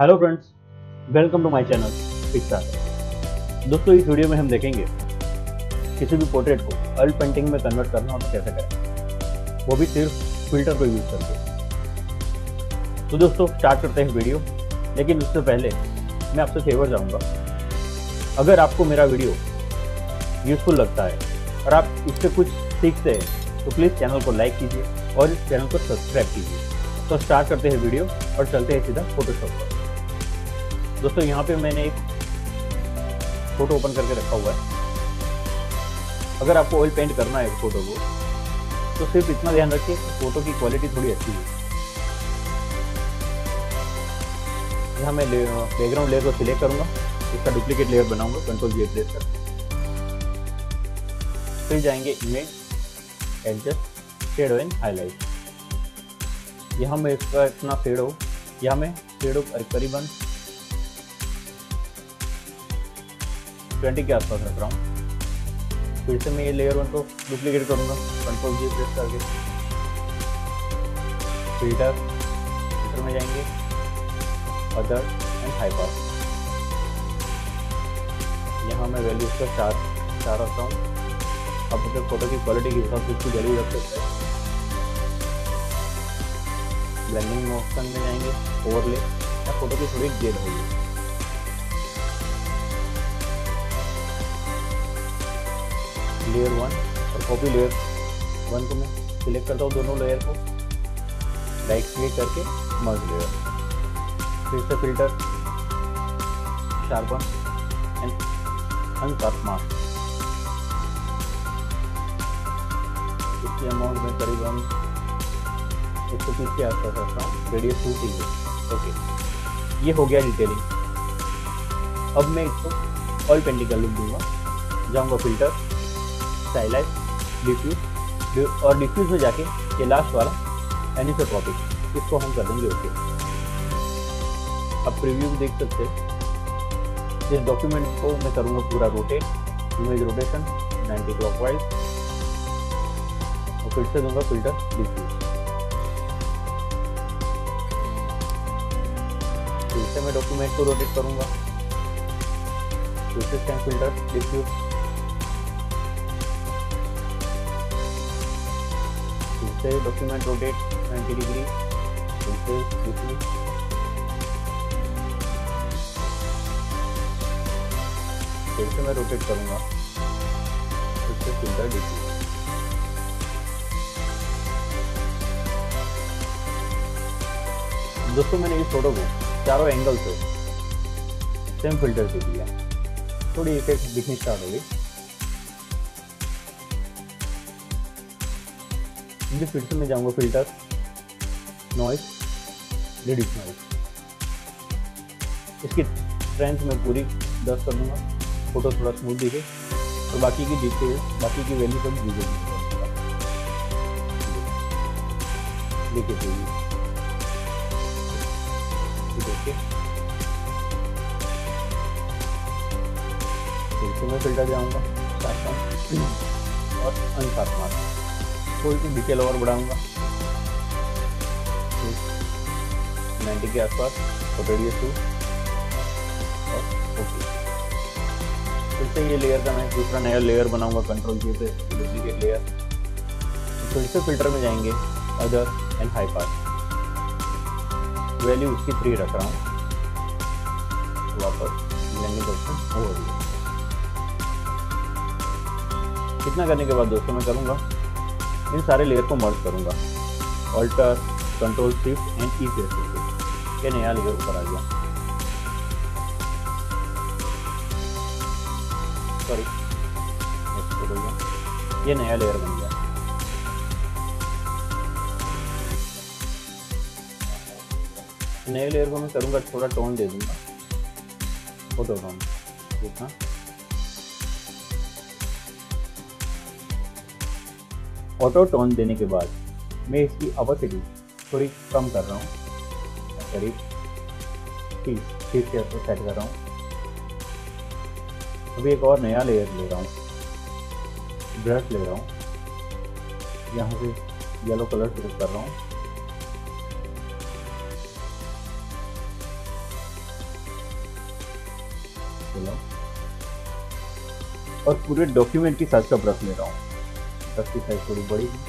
Hello friends, welcome to my channel Pixar. दोस्तों, इस video में हम देखेंगे किसी भी पोर्ट्रेट को ऑयल पेंटिंग में कन्वर्ट करना और कैसे करें, वो भी सिर्फ फिल्टर को यूज़ करके। तो दोस्तों, स्टार्ट करते हैं वीडियो। लेकिन उससे पहले मैं आपसे फेवर चाहूँगा, अगर आपको मेरा वीडियो यूज़फुल लगता है और आप इससे कुछ सीखते हैं तो प्लीज़ चैनल को लाइक कीजिए और इस चैनल को सब्सक्राइब कीजिए। तो स्टार्ट करते हैं वीडियो और चलते हैं सीधा फोटोशॉप पर। दोस्तों, यहाँ पे मैंने एक फोटो ओपन करके रखा हुआ है। अगर आपको ऑयल पेंट करना है फोटो को तो सिर्फ इतना ध्यान रखिए कि फोटो की क्वालिटी थोड़ी अच्छी हो। यहाँ मैं बैकग्राउंड लेयर को सिलेक्ट करूँगा, इसका डुप्लीकेट लेयर बनाऊंगा Ctrl+J प्रेस कर। फिर जाएंगे image, adjust, shadow and highlight. यहाँ मैं इसका इतना शेडो, यहाँ मैं शेडो करीबन 20 के आसपास रख रहा हूँ। फिर से मैं ये लेयर 1 को डुप्लीकेट करूँगा Ctrl+J प्रेस करके। फिल्टर में जाएंगे, अदर एंड हाई पास। यहाँ मैं वैल्यू उसका 4 रखता हूँ। आप अपने फोटो की क्वालिटी के हिसाब से उसकी वैल्यू रख सकते हैं। ब्लेंडिंग ऑप्शन में जाएंगे, ओवरले, या फोटो की थोड़ी गेड होगी। लेयर 1 और कॉपी लेयर 1 को मैं सिलेक्ट करता हूँ, दोनों लेयर को राइट क्लिक करके मर्ज लेयर। फिर से filter, sharpen and unsharp mask. इसकी अमाउंट में करीबन 130 के आसपास रखता हूँ। रेडियस 2 है। ओके, ये हो गया डिटेलिंग। अब मैं इसको ऑयल पेंटिंग का लुक दूंगा। जाऊँगा फिल्टर, स्टाइलाइज, डिफ्यूज, और डिफ्यूज में जाके ये लास्ट वाला एनिसोट्रॉपिक, इसको हम कर देंगे ओके। अब प्रीव्यू भी देख सकते हैं। इस डॉक्यूमेंट को मैं करूँगा पूरा रोटेट, इमेज रोटेशन 90 क्लॉकवाइज, और फिर से दूंगा फिल्टर डिफ्यूज। फिर से मैं डॉक्यूमेंट को रोटेट करूँगा, फिर से सेम फिल्टर डिफ्यूज, फिर से डॉक्यूमेंट रोटेट 90 डिग्री, फिर से डिफ्यूज, फिर से मैं रोटेट करूँगा, फिर से फिल्टर डिफ्यूज। दोस्तों, मैंने इस फोटो को चारों एंगल से सेम फिल्टर से दिया, थोड़ी इफेक्ट दिखनी स्टार्ट हो गई। फिर से मैं जाऊंगा फिल्टर, नॉइस, रिड्यूस नॉइस। इसकी स्ट्रेंथ में पूरी 10 कर दूंगा, फोटो थोड़ा स्मूथ दिखे, और बाकी की डिटेल, बाकी की वैल्यू सब वीडियो देखिए। देखिए, फिर से मैं फिल्टर जाऊंगा, और अनशार्प मास्क, थोड़ी सी डिटेल और बढ़ाऊंगा 90 के आसपास, और रेडियस 2, और ओके। फिर से ये लेयर का मैं दूसरा नया लेयर बनाऊंगा Ctrl+J पे, डुप्लीकेट लेयर। फिर से फिल्टर में जाएंगे, other and high pass, value उसकी 3 रख रहा हूँ। वापस ब्लेंडिंग ऑप्शन ओवरले। इतना करने के बाद दोस्तों, मैं करूँगा इन सारे लेयर को मर्ज करूँगा, alter, control, shift and E press करके। ये नया लेयर ऊपर आ गया, सॉरी, ये नया लेयर बन गया। नए लेयर को मैं करूँगा, थोड़ा टोन दे दूंगा, फोटो टोन जितना। ऑटो टोन देने के बाद मैं इसकी ऑपेसिटी थोड़ी कम कर रहा हूँ, करीब 30 के आसपास सेट कर रहा हूँ। अभी एक और नया लेयर ले रहा हूँ, ब्रश ले रहा हूँ, यहाँ से येलो कलर सेलेक्ट कर रहा हूँ, ले लो और पूरे डॉक्यूमेंट की साइज का ब्रश ले रहा हूँ। ब्रश की साइज थोड़ी बड़ी है,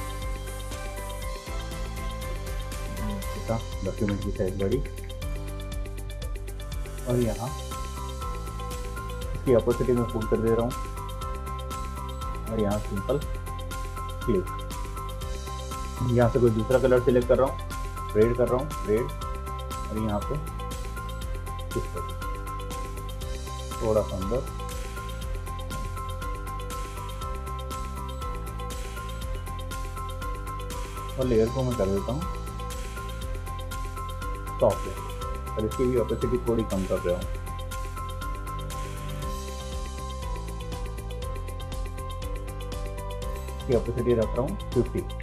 डॉक्यूमेंट की साइज बड़ी, और यहाँ इसकी अपोसिटी में फोल्ड कर दे रहा हूँ और यहाँ सिंपल क्लिक। यहाँ से कोई दूसरा कलर सिलेक्ट कर रहा हूँ, रेड कर रहा हूँ, रेड, और यहाँ पे इस पर थोड़ा सा अंदर, और लेयर को मैं कर देता हूँ सॉफ्ट लेयर, और इसकी भी ऑपेसिटी थोड़ी कम कर रहा हूँ। इसकी ऑपेसिटी रख रहा हूँ 50।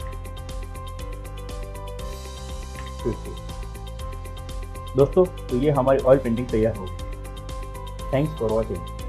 दोस्तों, तो ये हमारी ऑयल पेंटिंग तैयार हो गई। Thanks for watching.